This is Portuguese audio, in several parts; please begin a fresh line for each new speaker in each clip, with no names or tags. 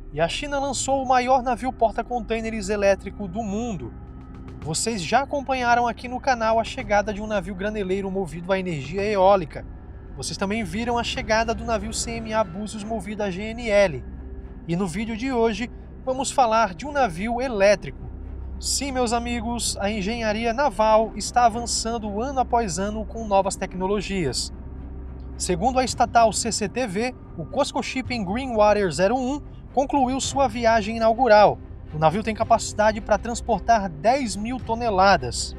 E a China lançou o maior navio porta-contêineres elétrico do mundo. Vocês já acompanharam aqui no canal a chegada de um navio graneleiro movido a energia eólica. Vocês também viram a chegada do navio CMA Búzios movido a GNL. E no vídeo de hoje vamos falar de um navio elétrico. Sim, meus amigos, a engenharia naval está avançando ano após ano com novas tecnologias. Segundo a estatal CCTV, o COSCO Shipping Greenwater 01 concluiu sua viagem inaugural. O navio tem capacidade para transportar 10.000 toneladas.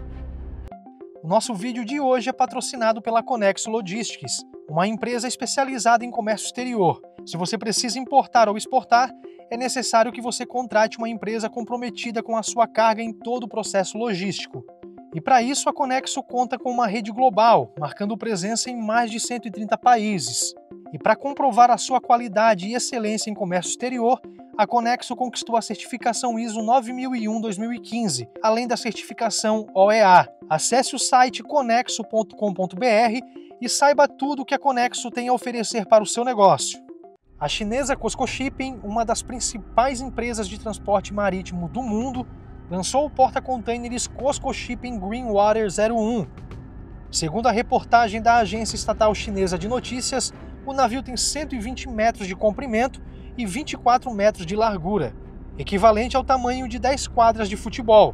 O nosso vídeo de hoje é patrocinado pela Conexo Logistics, uma empresa especializada em comércio exterior. Se você precisa importar ou exportar, é necessário que você contrate uma empresa comprometida com a sua carga em todo o processo logístico. E para isso a Conexo conta com uma rede global, marcando presença em mais de 130 países. E para comprovar a sua qualidade e excelência em comércio exterior, a Conexo conquistou a certificação ISO 9001-2015, além da certificação OEA. Acesse o site conexo.com.br e saiba tudo o que a Conexo tem a oferecer para o seu negócio. A chinesa COSCO Shipping, uma das principais empresas de transporte marítimo do mundo, lançou o porta-contêineres COSCO Shipping Greenwater 01. Segundo a reportagem da agência estatal chinesa de notícias, o navio tem 120 metros de comprimento e 24 metros de largura, equivalente ao tamanho de 10 quadras de futebol.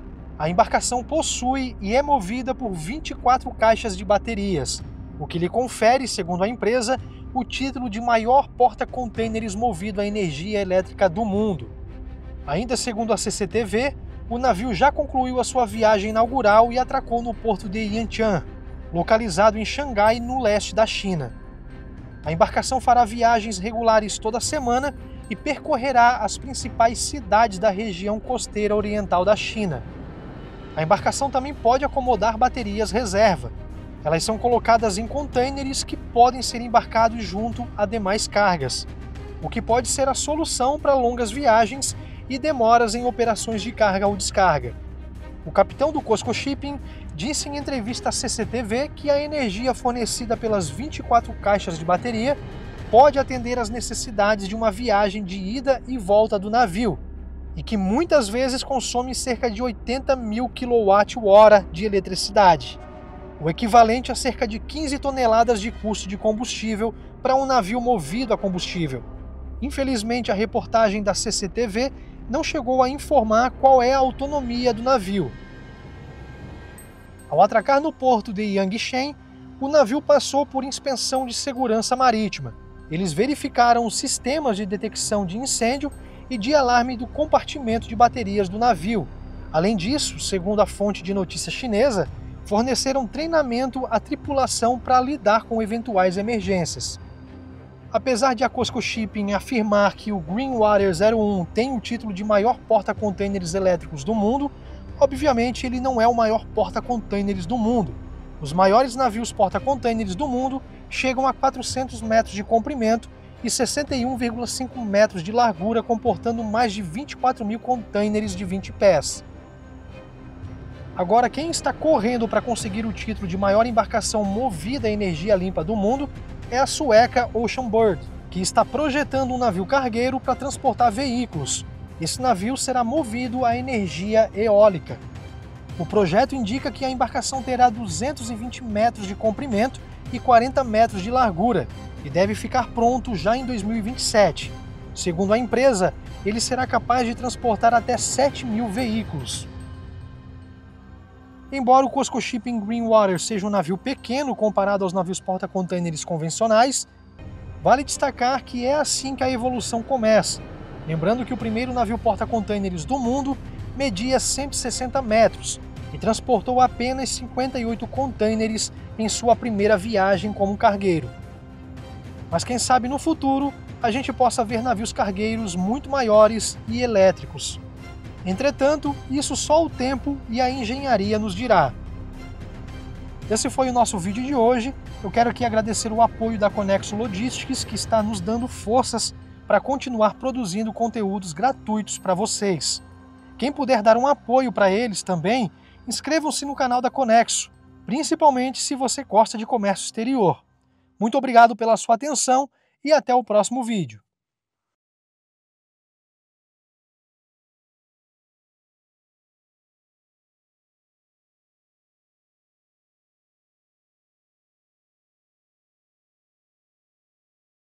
A embarcação possui e é movida por 24 caixas de baterias, o que lhe confere, segundo a empresa, o título de maior porta-contêineres movido a energia elétrica do mundo. Ainda segundo a CCTV, o navio já concluiu a sua viagem inaugural e atracou no porto de Yantian, localizado em Xangai, no leste da China. A embarcação fará viagens regulares toda semana e percorrerá as principais cidades da região costeira oriental da China. A embarcação também pode acomodar baterias reserva. Elas são colocadas em contêineres que podem ser embarcados junto a demais cargas, o que pode ser a solução para longas viagens e demoras em operações de carga ou descarga. O capitão do COSCO Shipping disse em entrevista à CCTV que a energia fornecida pelas 24 caixas de bateria pode atender às necessidades de uma viagem de ida e volta do navio e que muitas vezes consome cerca de 80.000 kWh de eletricidade, o equivalente a cerca de 15 toneladas de custo de combustível para um navio movido a combustível. Infelizmente, a reportagem da CCTV não chegou a informar qual é a autonomia do navio. Ao atracar no porto de Yangshan, o navio passou por inspeção de segurança marítima. Eles verificaram os sistemas de detecção de incêndio e de alarme do compartimento de baterias do navio. Além disso, segundo a fonte de notícia chinesa, forneceram treinamento à tripulação para lidar com eventuais emergências. Apesar de a COSCO Shipping afirmar que o Greenwater 01 tem o título de maior porta-contêineres elétricos do mundo, obviamente ele não é o maior porta-contêineres do mundo. Os maiores navios porta-contêineres do mundo chegam a 400 metros de comprimento e 61,5 metros de largura, comportando mais de 24.000 contêineres de 20 pés. Agora, quem está correndo para conseguir o título de maior embarcação movida a energia limpa do mundo é a sueca Ocean Bird, que está projetando um navio cargueiro para transportar veículos. Esse navio será movido a energia eólica. O projeto indica que a embarcação terá 220 metros de comprimento e 40 metros de largura e deve ficar pronto já em 2027. Segundo a empresa, ele será capaz de transportar até 7.000 veículos. Embora o COSCO Shipping Greenwater seja um navio pequeno comparado aos navios porta-contêineres convencionais, vale destacar que é assim que a evolução começa. Lembrando que o primeiro navio porta-contêineres do mundo media 160 metros e transportou apenas 58 contêineres em sua primeira viagem como cargueiro. Mas quem sabe no futuro a gente possa ver navios cargueiros muito maiores e elétricos. Entretanto, isso só o tempo e a engenharia nos dirá. Esse foi o nosso vídeo de hoje. Eu quero aqui agradecer o apoio da Conexo Logistics, que está nos dando forças para continuar produzindo conteúdos gratuitos para vocês. Quem puder dar um apoio para eles também, inscrevam-se no canal da Conexo, principalmente se você gosta de comércio exterior. Muito obrigado pela sua atenção e até o próximo vídeo.